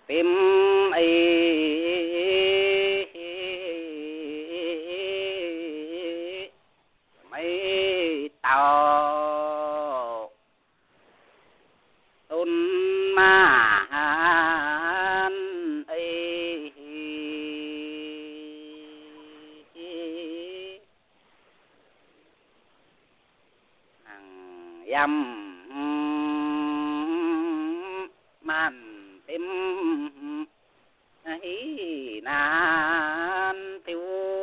phim ấy mấy tàu tôn ma ấy yam man phim ấy nan tiêu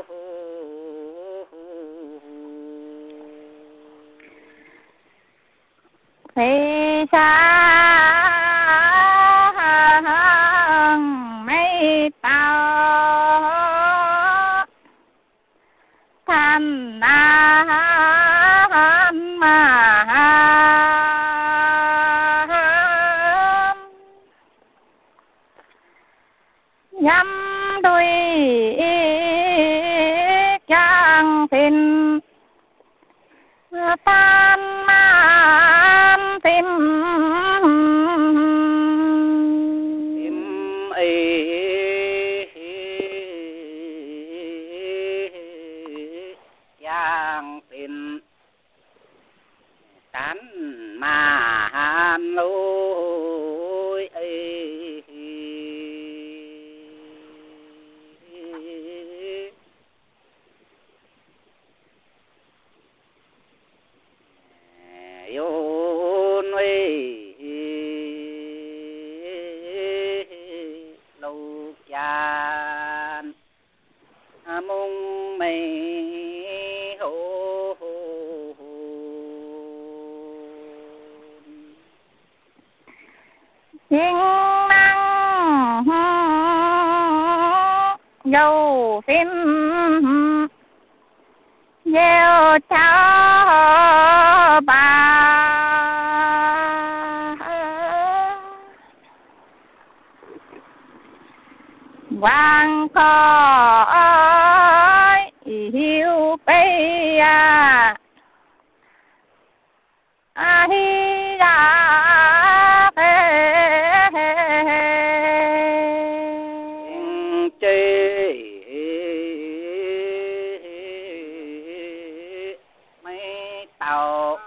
thì xa mấy tàu than an mà nhắm đôi trang xin tan man tìm ấy giang xin tán mà lối ấy yêu nuôi lâu chan mong mây hồn nhưng năng dầu xin gieo cho bà hoàng khói hiu bây à hi ra tàu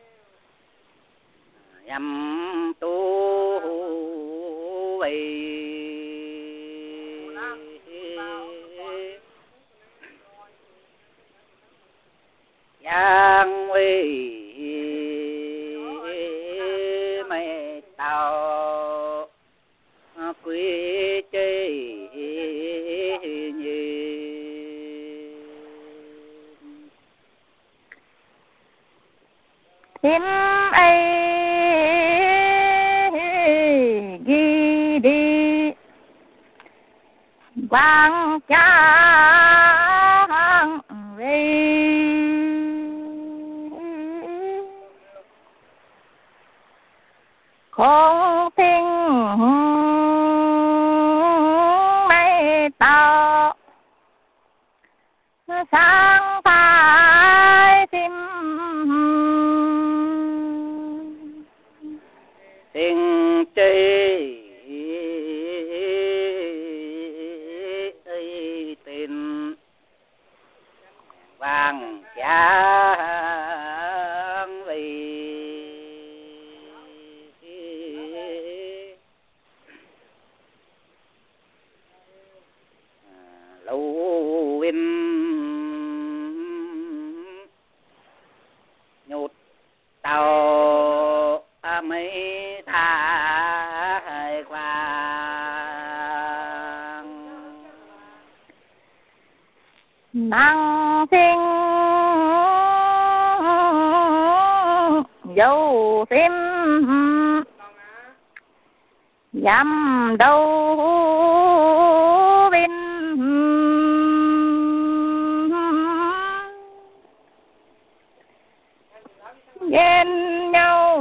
nhằm tu về giang quê mấy tàu quý chơi tim ấy ghi đi vang trang về không tin mấy tàu sáng phải tim tình chơi ấy tình vàng giang về lâu in nhột tàu mấy thái quang năng sinh dấu phim dám đâu bên ghen nhau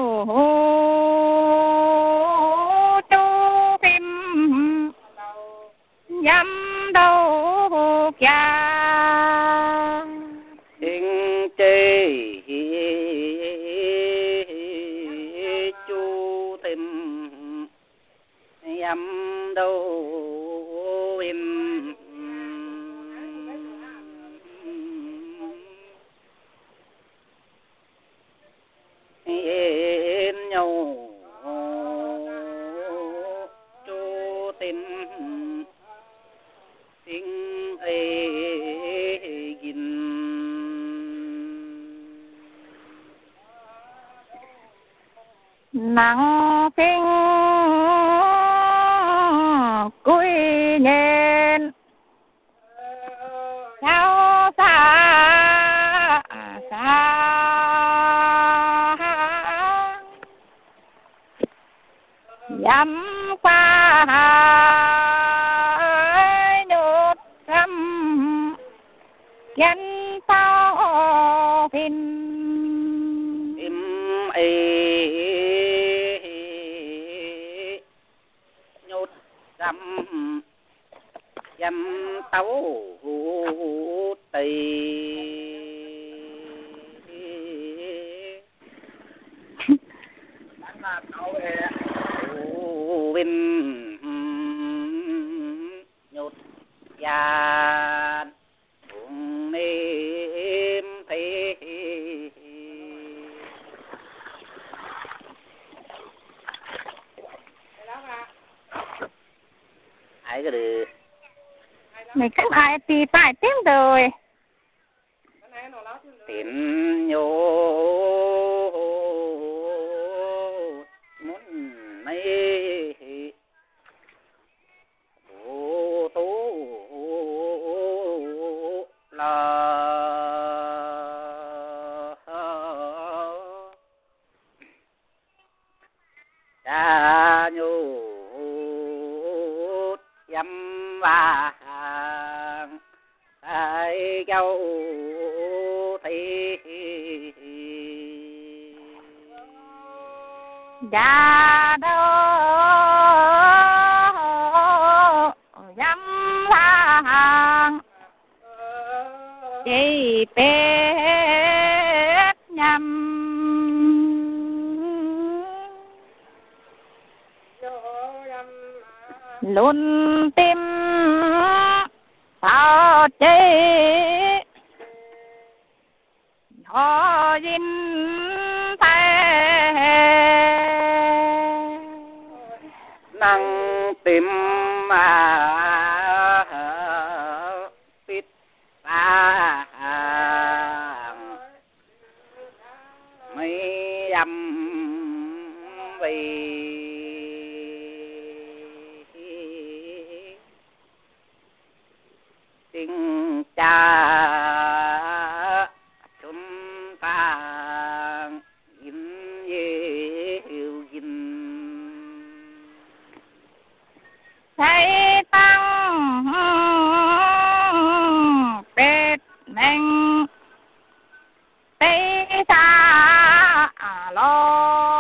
chú phim dám đâu cha tình chơi chú tìm nhắm đâu in yên nhau chú tin tiếng ấy gìn nắng kinh cúi nhìn theo xa xa dăm qua nước thăm dân tao phim im ấy nhốt dăm dăm tấu tây bên nhốt giàn cùng nêm thấy ai cái được này không ai tì phải tiếng đời tiếng nhô muốn mấy ô tô là cha nhô dăm vàng ai châu thì ra đâu dăm vàng chỉ biết nhầm luôn tim sao chế họ dinh thế năng tìm mà biết ta mấy âm vì tình cha chúng ta in yêu in thấy tăng biết mình thấy xa lo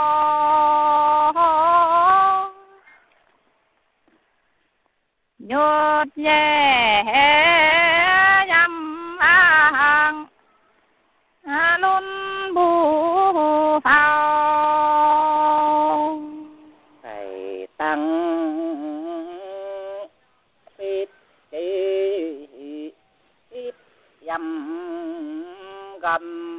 nhốt về dăm hàng luôn bù phao thầy tăng biết ít dăm gầm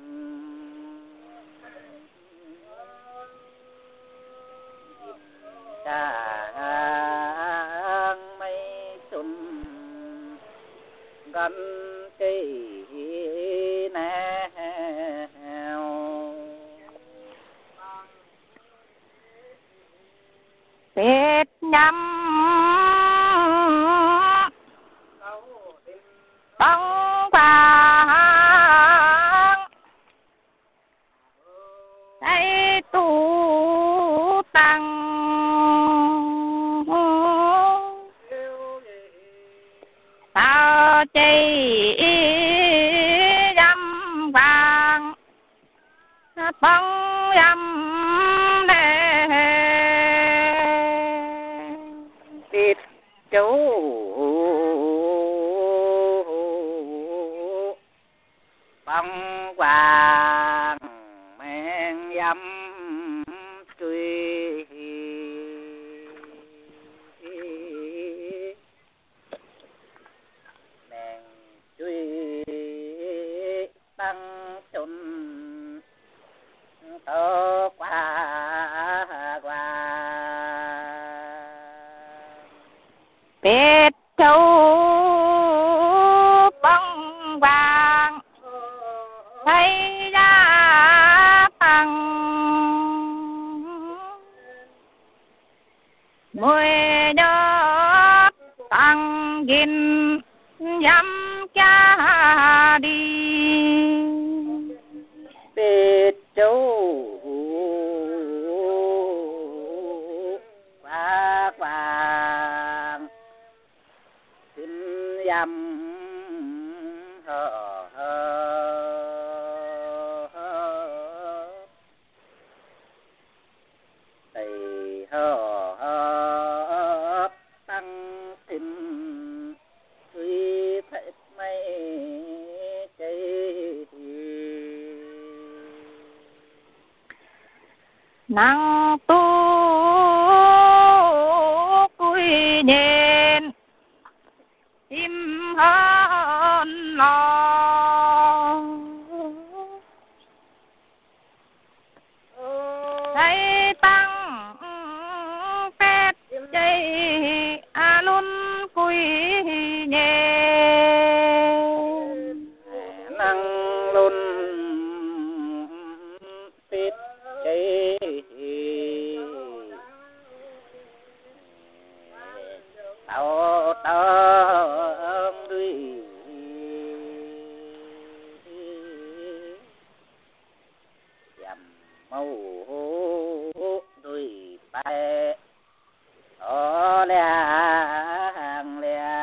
sáng mấy xuân gần cây nào biết nhắm bóng vàng thấy tu tăng sao chỉ dăm vàng bóng dăm biết chú băng vàng men dăm truy Biết châu bông vàng thấy ra bằng mùi nhớ tăng gìn dăm cha đi biết châu bạc vàng xin dăm tây tăng tình tuy thấy mấy cây năng tu cúi nhìn im hơn lo thấy tăng phép dây luôn cúi nhìn năng luôn biết cái tao tao đi dầm màu đuôi bay ở làng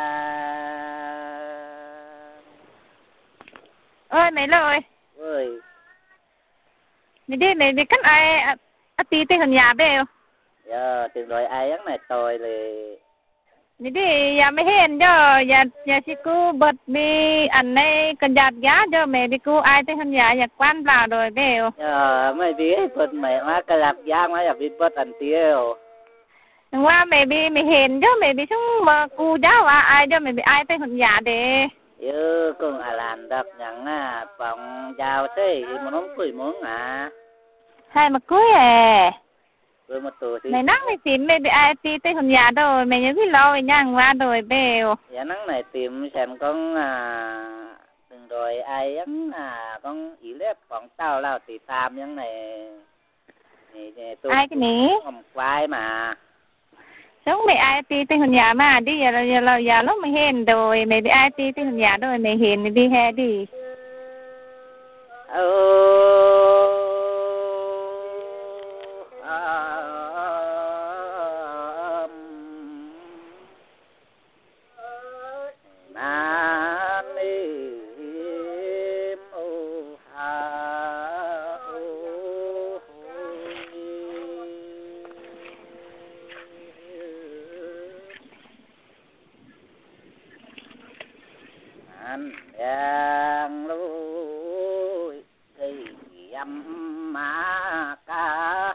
ơi mày lời ơi mày đi cắt ai tí tên con nhà bèo giờ từng đội ai ấy này tôi thì mày đi nhà mày hẹn cho nhà chị cô bật mi anh này cần giặt giá cho mày đi cô ai tên con nhà quan vào rồi bèo giờ mấy đứa bật mày má cái lạc giang má giờ biết bật ăn tiêu qua mày hẹn cho mày bị xuống mà cô giáo à ai cho mày bị ai tên con nhà để chứ cũng làm được nhận phòng giàu thế mà nó cười muốn hai mà cưới à cười một tuổi thì mày nắng mày tìm mày bị ai tí tên con nhà rồi mày nhớ cái lâu nha qua rồi bèo dạ nắng này tìm xem con từng rồi ai ấy con ý lép phòng tao lao thì tam những này tôi ai cái này không quay mà sống mày ai tí tên con nhà mà đi giờ lúc mày hẹn rồi mày bị ai tí tên con nhà rồi mày hẹn mày đi hè đi anh đang lối cây âm má ca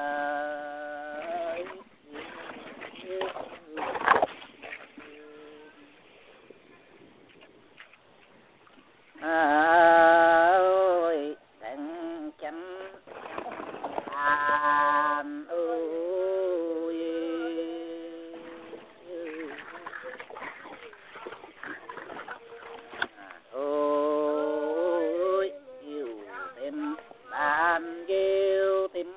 ơi đừng chánh an ơi ôi yêu thêm đàn yêu thêm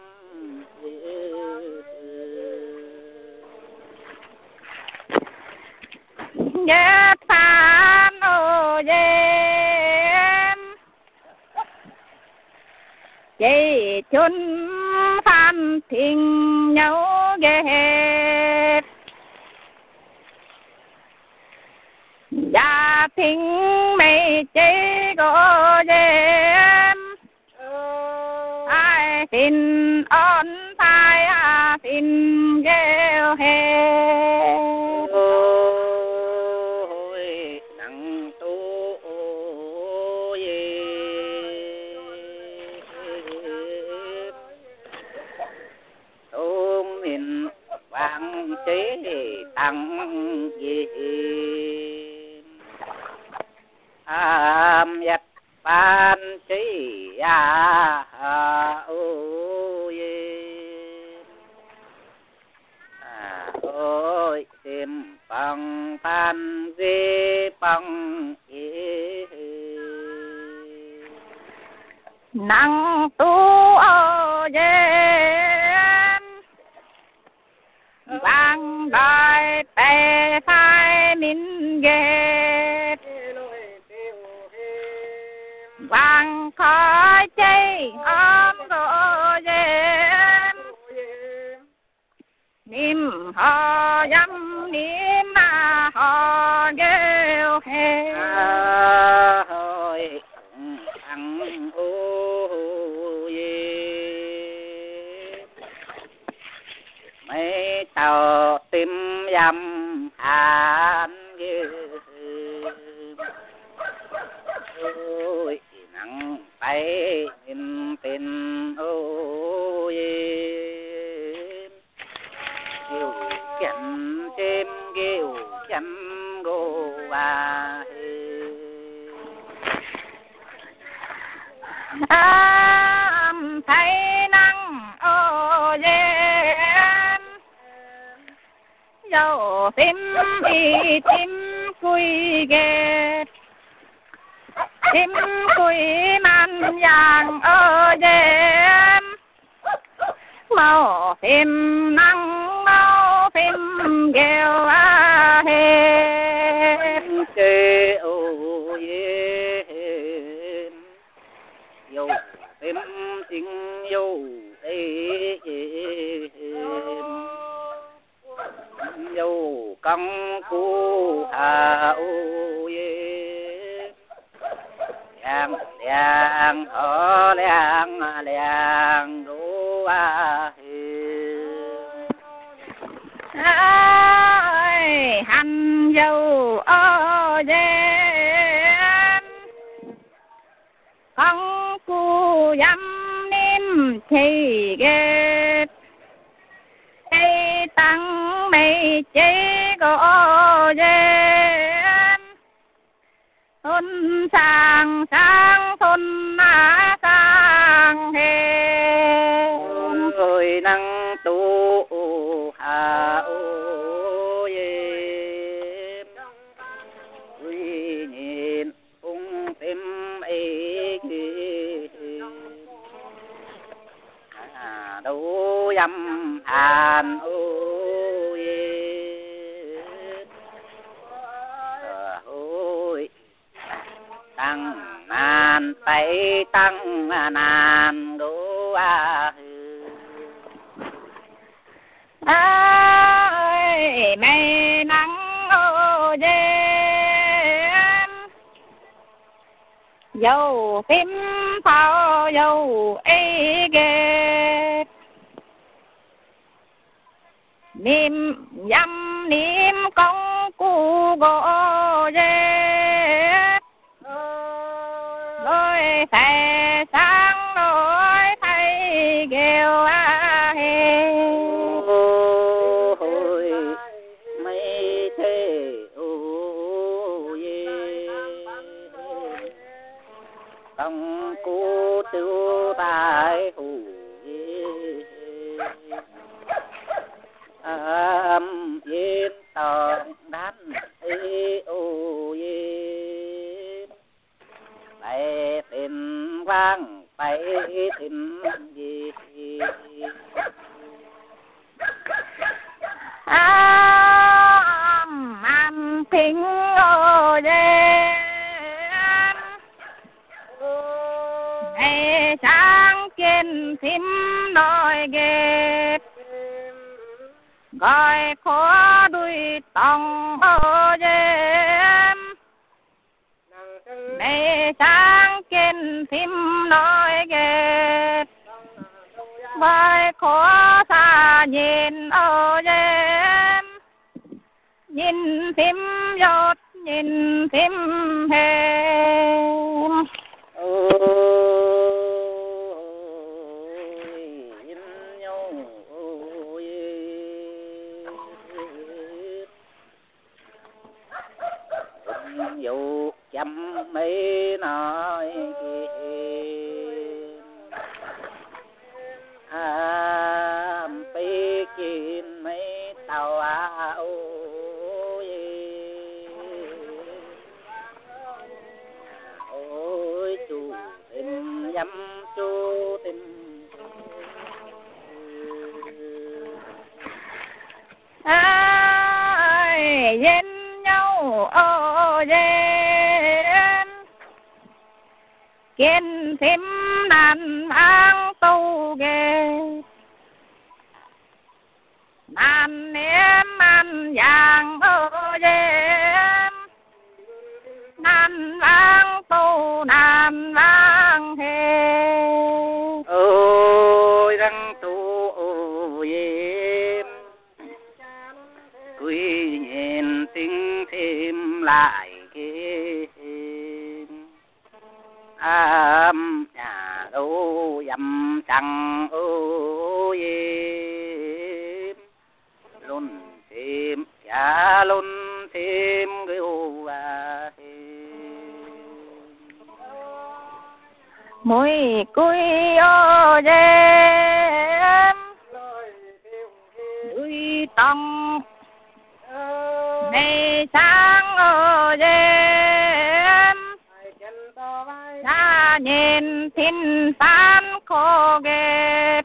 nhớ phan ô em dây chôn phan tình nhau ghét gia tình mày chế có em ai tin ơn phải tin gheo hết ôi nắng tu ôi ôm mình vàng chế tăng gì dắt ban chế ôi ôi tìm bằng pan dê băng nắng tu ở dên vang đài tè phai min ghét vang khói cháy ôm đồ dên niệm họ dâm niệm mà họ ghêu hè hồi thằng ô ye mấy tàu tim dầm hàn ghê ôi nắng bay in tin ô ye yêu chân trên kêu chân gô ba thấy nắng ô dên dầu tim y tim cùi ghét tim cùi man vàng ô dên màu tim nắng màu tim ghêu a hê chê ô ye yêu tim tình yêu yêu căng cu hà ô ye yang yang ho yang yang đô a ơi hành dâu ở dên con cu dâm niệm thì ghét cây tăng mây chế có dên thôn sang sang thôn na sang hề người năng tu hà ô ye uy nhìn ung tim ấy đâu dâm hàn ô ye ôi tăng nan tay tăng nan đô a ơi mây nắng ô dên dầu tim phao dầu ấy ghét niệm dâm niệm công cu gỗ dên đôi thề sáng đôi thầy ghêu a hê ôi mấy thế ô ye công cu tiêu tai hủ ye yên tòng đan ê ô ye bay tình vang bay tình gì ăn thính ô dên ngày sáng kiên thím nói ghét gọi khó đuôi tòng ô dên ngày sáng kiên thím nói ghét gọi khó xa nhìn ô dên nhìn thím dốt nhìn thím hềm dụ chăm mấy nói bê kín mấy tàu áo dăm chu tình ai dên nhau ô dên kiên thêm nàn mang tu ghê nàn ném nàn vàng ô dên nàn vàng tu nàn vàng hề ôi răng tu ôi em quy nhìn tiếng thêm lại kia nhà đâu dầm chẳng ôi em luôn thêm cha luôn thêm cái ô và mùi cùi ô dêm đuôi tông ngày sáng ô dêm ta nhìn thiên san khô ghét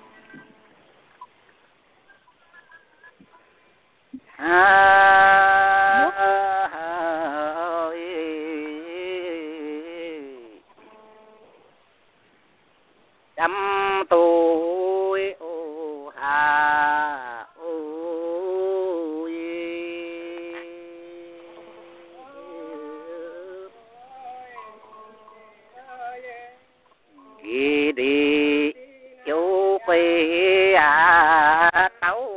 trăm tuổi ô hà ôi kỳ đi châu quê tấu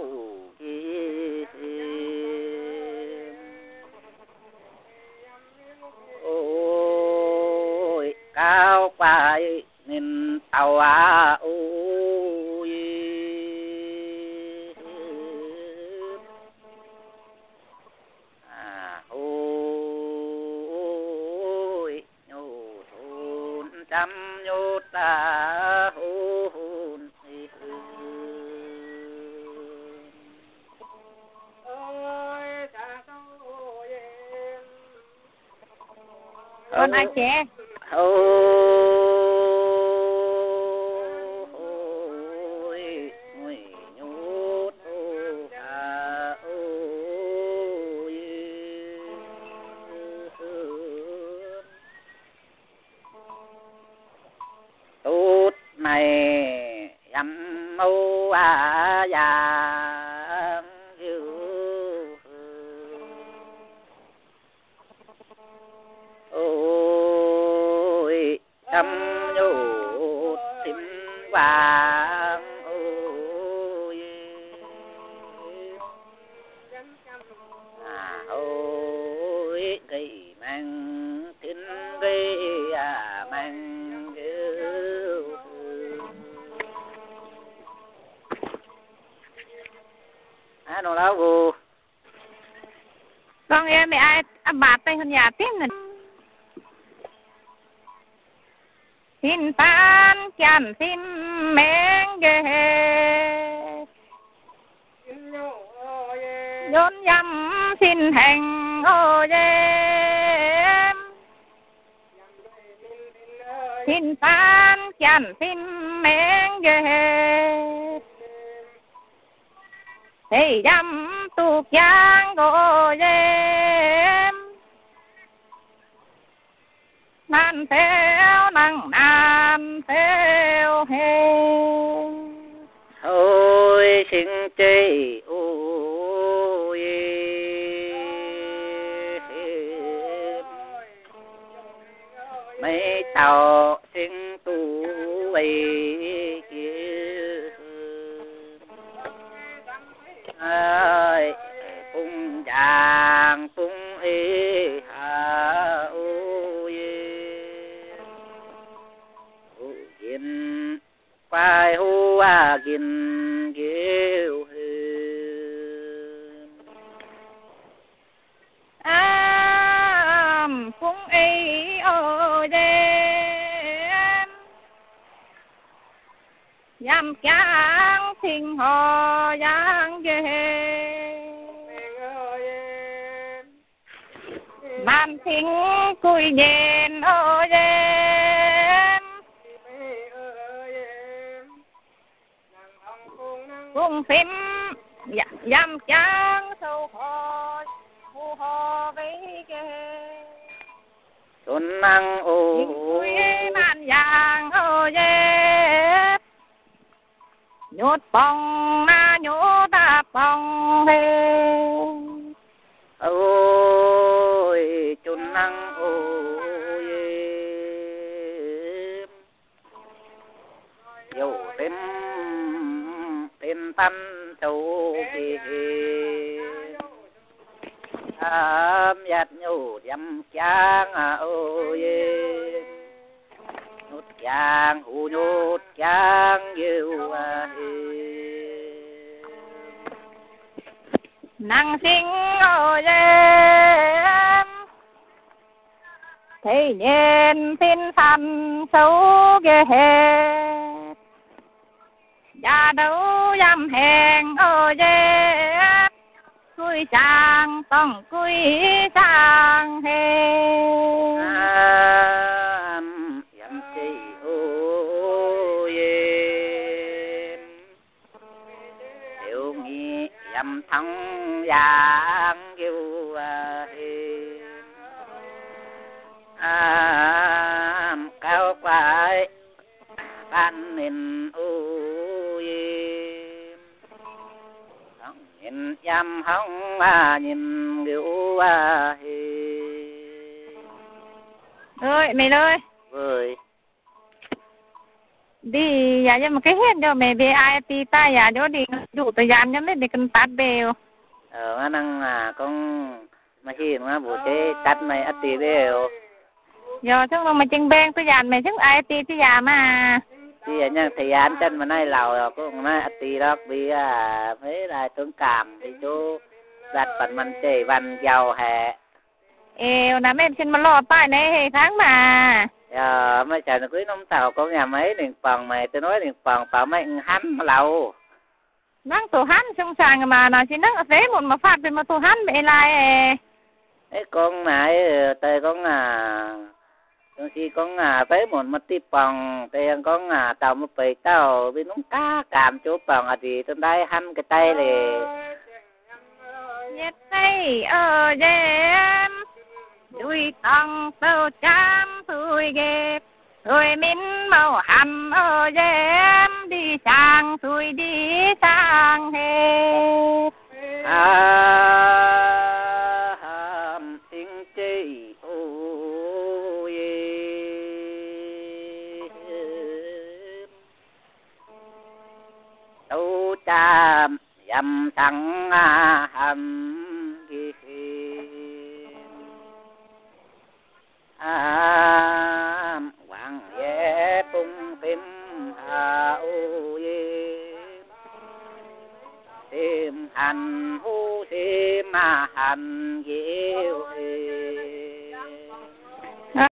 ôi cao quay nên tàu ôi ôi nhô thôn trăm nhô ta hôn con ai trẻ tốt này dăm mâu già ôi trăm nhột tím vàng ôi ôi cây mang tin cây mang nó lão cô con em mẹ ai bạt tay hơn nhà tiếp này xin pan chăn xin mèn ghê dôn dăm xin hành ô dêm xin pan chăn xin mèn ghê thì dăm tuột giang ô dêm nan theo năng nan theo hề ôi xin chơi ôi mấy tàu xin tu ấy kia ơi phung chàng phung ê hà ôi gìn quay hu gìn kêu phung ê ô đêm dăm chàng sinh họ giang ghê man sinh cùi đèn ô đêm phim dăm trắng sâu khó hù hò với kề xuân năng ô quý man giang ô dê nhốt bong na nhốt ta bong về ôi xuân năng ô dầu tên tên tân châu kỳ nhạt nhủ dăm chang ôi nút chang hù nút chang yêu năng sinh ôi em thấy nhiên tin thần xấu ghê hết gia đấu dăm hẹn ôi em cúi chàng tòng cúi chàng hẹn dăm chi ôi yêu nghĩ dăm thắng giang yêu cao quái ban nên ôi nhìn dăm hông nhìn yêu ơi mày ơi ơi đi ya cho một cái hết cho mày về ai ti ta ya cho đi đủ thời gian cho mày để cần tát bèo năng con mà hiền bố chế tắt mày ắt tí đều giờ chắc là mày chừng bèn thời gian mày chắc ai ti thì ya mà thì nhang thời gian chân mà nay lào cũng nay ắt tí đó vì mấy là tương cảm thì chú đặt phần mình chế văn giàu hè nè mày xin mà lo tay này tháng mà mấy trời nó cưới nông tàu có nhà mấy điện phòng mày tôi nói điện phòng bảo mấy hắn lầu năng tổ hắn xong sàng mà nó chỉ năng ở thế một mà phạt về mà tổ hắn bị lại ấy con này tây con con si con với một mặt tiếp phòng tây con tàu một bầy tàu bên nông cá cảm chỗ phòng thì tôi đây hắn cái tay này nhất tay ở em đuôi tăng tàu chám thui ghép rồi mình màu hầm ở em đi sang thui đi sang hết tiếng chi ôi đâu chạm dầm thằng hầm hoàng ye tung phim ôi tìm hành hu tìm hành yêu